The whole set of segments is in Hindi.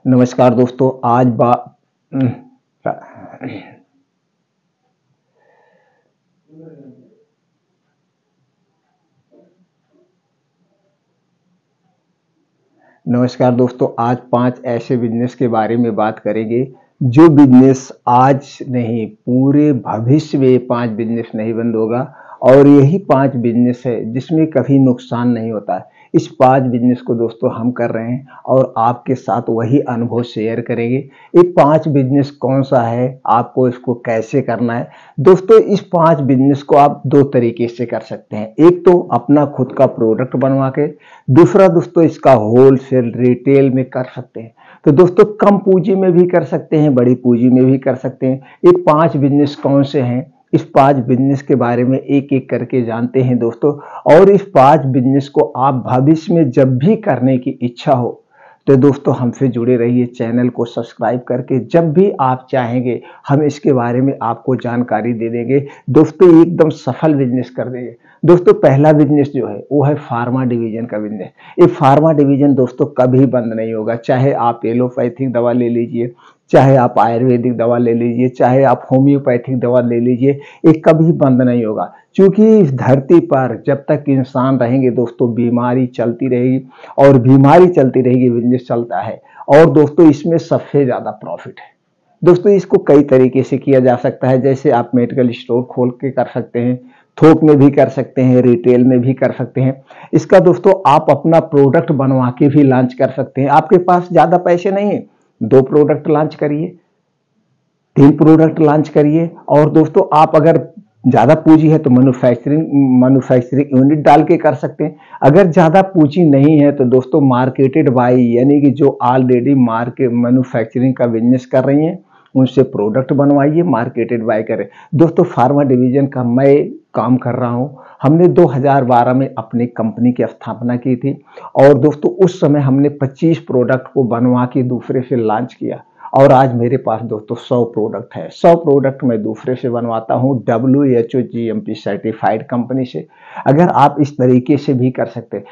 नमस्कार दोस्तों। आज 5 ऐसे बिजनेस के बारे में बात करेंगे जो बिजनेस आज नहीं पूरे भविष्य में 5 बिजनेस नहीं बंद होगा और यही 5 बिजनेस है जिसमें कभी नुकसान नहीं होता है। इस 5 बिजनेस को दोस्तों हम कर रहे हैं और आपके साथ वही अनुभव शेयर करेंगे। ये 5 बिजनेस कौन सा है, आपको इसको कैसे करना है। दोस्तों इस 5 बिजनेस को आप 2 तरीके से कर सकते हैं। एक तो अपना खुद का प्रोडक्ट बनवा के, दूसरा दोस्तों इसका होलसेल रिटेल में कर सकते हैं। तो दोस्तों कम पूंजी में भी कर सकते हैं, बड़ी पूंजी में भी कर सकते हैं। ये 5 बिजनेस कौन से हैं, इस 5 बिजनेस के बारे में एक एक करके जानते हैं दोस्तों। और इस 5 बिजनेस को आप भविष्य में जब भी करने की इच्छा हो तो दोस्तों हमसे जुड़े रहिए, चैनल को सब्सक्राइब करके। जब भी आप चाहेंगे हम इसके बारे में आपको जानकारी दे देंगे दोस्तों, एकदम सफल बिजनेस कर देंगे। दोस्तों पहला बिजनेस जो है वो है फार्मा डिवीजन का बिजनेस। ये फार्मा डिवीजन दोस्तों कभी बंद नहीं होगा, चाहे आप एलोपैथिक दवा ले लीजिए, चाहे आप आयुर्वेदिक दवा ले लीजिए, चाहे आप होम्योपैथिक दवा ले लीजिए, ये कभी बंद नहीं होगा। क्योंकि इस धरती पर जब तक इंसान रहेंगे दोस्तों बीमारी चलती रहेगी और बीमारी चलती रहेगी, बिजनेस चलता है। और दोस्तों इसमें सबसे ज्यादा प्रॉफिट है। दोस्तों इसको कई तरीके से किया जा सकता है, जैसे आप मेडिकल स्टोर खोल के कर सकते हैं, थोक में भी कर सकते हैं, रिटेल में भी कर सकते हैं। इसका दोस्तों आप अपना प्रोडक्ट बनवा के भी लॉन्च कर सकते हैं। आपके पास ज्यादा पैसे नहीं है, 2 प्रोडक्ट लॉन्च करिए, 3 प्रोडक्ट लॉन्च करिए। और दोस्तों आप अगर ज्यादा पूंजी है तो मैन्युफैक्चरिंग यूनिट डाल के कर सकते हैं। अगर ज्यादा पूंजी नहीं है तो दोस्तों मार्केटेड बाई, यानी कि जो ऑलरेडी मार्केट मैन्युफैक्चरिंग का बिजनेस कर रही हैं उनसे प्रोडक्ट बनवाइए, मार्केटेड बाय करें। दोस्तों फार्मा डिवीजन का मैं काम कर रहा हूं। हमने 2012 में अपनी कंपनी की स्थापना की थी और दोस्तों उस समय हमने 25 प्रोडक्ट को बनवा के दूसरे से लॉन्च किया और आज मेरे पास दोस्तों 100 प्रोडक्ट है। 100 प्रोडक्ट मैं दूसरे से बनवाता हूं WHO GMP सर्टिफाइड कंपनी से। अगर आप इस तरीके से भी कर सकते हैं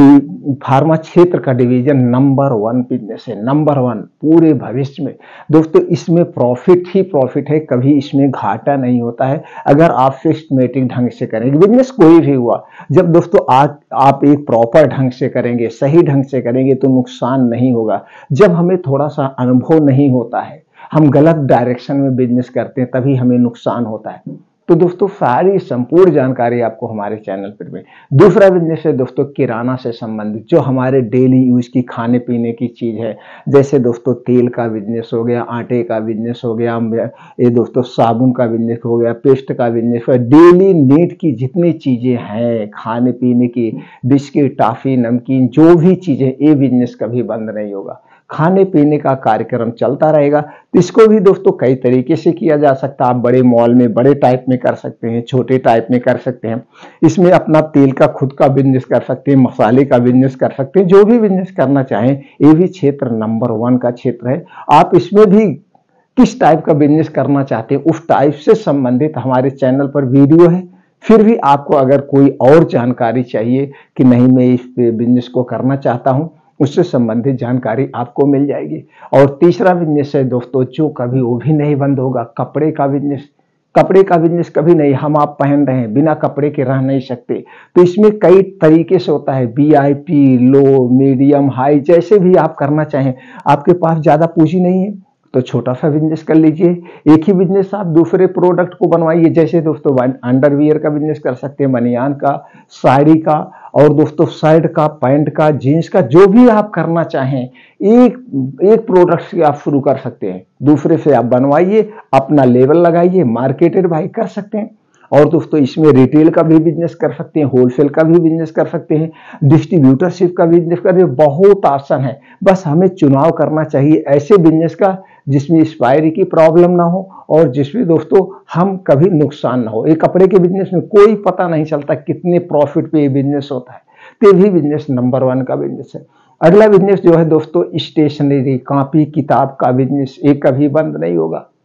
तो फार्मा क्षेत्र का डिवीजन नंबर 1 बिजनेस है, नंबर 1 पूरे भविष्य में। दोस्तों इसमें प्रॉफिट ही प्रॉफिट है, कभी इसमें घाटा नहीं होता है अगर आप सिस्टमेटिक ढंग से करेंगे। बिजनेस कोई भी हुआ, जब दोस्तों आप एक प्रॉपर ढंग से करेंगे, सही ढंग से करेंगे तो नुकसान नहीं होगा। जब हमें थोड़ा सा अनुभव नहीं होता है, हम गलत डायरेक्शन में बिजनेस करते हैं, तभी हमें नुकसान होता है। तो दोस्तों सारी संपूर्ण जानकारी आपको हमारे चैनल पर मिले। दूसरा बिजनेस है दोस्तों किराना से संबंधित, जो हमारे डेली यूज की खाने पीने की चीज है। जैसे दोस्तों तेल का बिजनेस हो गया, आटे का बिजनेस हो गया, ये दोस्तों साबुन का बिजनेस हो गया, पेस्ट का बिजनेस हो गया। डेली नीड की जितनी चीजें हैं खाने पीने की, बिस्किट, टॉफी, नमकीन, जो भी चीजें, ये बिजनेस कभी बंद नहीं होगा। खाने पीने का कार्यक्रम चलता रहेगा। तो इसको भी दोस्तों कई तरीके से किया जा सकता है। आप बड़े मॉल में बड़े टाइप में कर सकते हैं, छोटे टाइप में कर सकते हैं। इसमें अपना तेल का खुद का बिजनेस कर सकते हैं, मसाले का बिजनेस कर सकते हैं, जो भी बिजनेस करना चाहें। ये भी क्षेत्र नंबर 1 का क्षेत्र है। आप इसमें भी किस टाइप का बिजनेस करना चाहते हैं उस टाइप से संबंधित हमारे चैनल पर वीडियो है। फिर भी आपको अगर कोई और जानकारी चाहिए कि नहीं मैं इस बिजनेस को करना चाहता हूं, उससे संबंधित जानकारी आपको मिल जाएगी। और तीसरा बिजनेस है दोस्तों जो कभी वो भी नहीं बंद होगा, कपड़े का बिजनेस। कपड़े का बिजनेस कभी नहीं, हम आप पहन रहे हैं, बिना कपड़े के रह नहीं सकते। तो इसमें कई तरीके से होता है, VIP, लो, मीडियम, हाई, जैसे भी आप करना चाहें। आपके पास ज्यादा पूंजी नहीं है तो छोटा सा बिजनेस कर लीजिए। एक ही बिजनेस आप दूसरे प्रोडक्ट को बनवाइए। जैसे दोस्तों अंडरवियर का बिजनेस कर सकते हैं, बनियान का, साड़ी का, और दोस्तों शर्ट का, पैंट का, जीन्स का, जो भी आप करना चाहें एक प्रोडक्ट से आप शुरू कर सकते हैं। दूसरे से आप बनवाइए, अपना लेबल लगाइए, मार्केटेड बाई कर सकते हैं। और दोस्तों इसमें रिटेल का भी बिजनेस कर सकते हैं, होलसेल का भी बिजनेस कर सकते हैं, डिस्ट्रीब्यूटरशिप का बिजनेस कर, बहुत आसान है। बस हमें चुनाव करना चाहिए ऐसे बिजनेस का जिसमें एक्सपायरी की प्रॉब्लम ना हो और जिसमें दोस्तों हम कभी नुकसान ना हो। एक कपड़े के बिजनेस में कोई पता नहीं चलता कितने प्रॉफिट पे ये बिजनेस होता है, तो भी बिजनेस नंबर 1 का बिजनेस है। अगला बिजनेस जो है दोस्तों स्टेशनरी, कॉपी किताब का बिजनेस, ये कभी बंद नहीं होगा।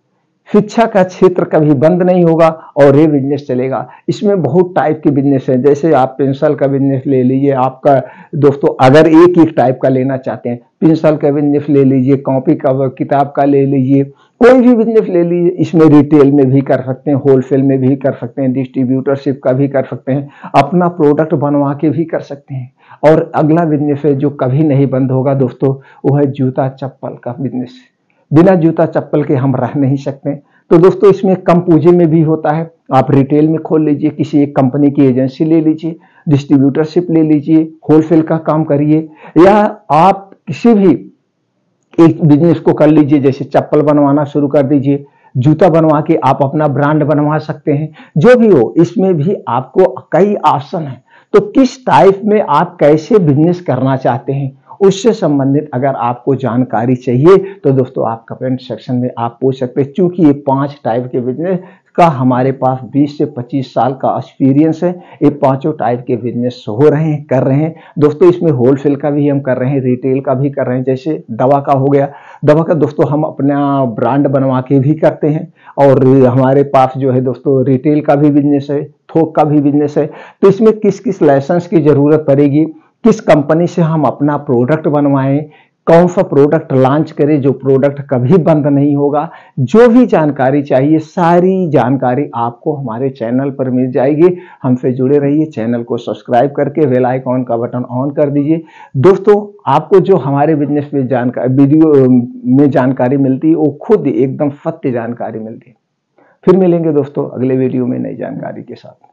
शिक्षा का क्षेत्र कभी बंद नहीं होगा और ये बिजनेस चलेगा। इसमें बहुत टाइप के बिजनेस हैं, जैसे आप पेंसिल का बिजनेस ले लीजिए। आपका दोस्तों अगर एक एक टाइप का लेना चाहते हैं, पेंसिल का बिजनेस ले लीजिए, कॉपी का किताब का ले लीजिए, कोई भी बिजनेस ले लीजिए। इसमें रिटेल में भी कर सकते हैं, होलसेल में भी कर सकते हैं, डिस्ट्रीब्यूटरशिप का भी कर सकते हैं, अपना प्रोडक्ट बनवा के भी कर सकते हैं। और अगला बिजनेस है जो कभी नहीं बंद होगा दोस्तों, वो है जूता चप्पल का बिजनेस। बिना जूता चप्पल के हम रह नहीं सकते। तो दोस्तों इसमें कम पूंजी में भी होता है। आप रिटेल में खोल लीजिए, किसी एक कंपनी की एजेंसी ले लीजिए, डिस्ट्रीब्यूटरशिप ले लीजिए, होलसेल का काम करिए, या आप किसी भी एक बिजनेस को कर लीजिए। जैसे चप्पल बनवाना शुरू कर दीजिए, जूता बनवा के आप अपना ब्रांड बनवा सकते हैं। जो भी हो, इसमें भी आपको कई ऑप्शन है। तो किस टाइप में आप कैसे बिजनेस करना चाहते हैं, उससे संबंधित अगर आपको जानकारी चाहिए तो दोस्तों आप कमेंट सेक्शन में आप पूछ सकते हैं। क्योंकि ये 5 टाइप के बिजनेस का हमारे पास 20 से 25 साल का एक्सपीरियंस है। ये पांचों टाइप के बिजनेस हो रहे हैं, कर रहे हैं दोस्तों। इसमें होलसेल का भी हम कर रहे हैं, रिटेल का भी कर रहे हैं। जैसे दवा का हो गया, दवा का दोस्तों हम अपना ब्रांड बनवा के भी करते हैं। और हमारे पास जो है दोस्तों रिटेल का भी बिजनेस है, थोक का भी बिजनेस है। तो इसमें किस किस लाइसेंस की जरूरत पड़ेगी, किस कंपनी से हम अपना प्रोडक्ट बनवाएं, कौन सा प्रोडक्ट लॉन्च करें जो प्रोडक्ट कभी बंद नहीं होगा, जो भी जानकारी चाहिए सारी जानकारी आपको हमारे चैनल पर मिल जाएगी। हमसे जुड़े रहिए, चैनल को सब्सक्राइब करके बेल आइकॉन का बटन ऑन कर दीजिए। दोस्तों आपको जो हमारे बिजनेस में जानकारी वीडियो में जानकारी मिलती है वो खुद एकदम सत्य जानकारी मिलती है। फिर मिलेंगे दोस्तों अगले वीडियो में नई जानकारी के साथ।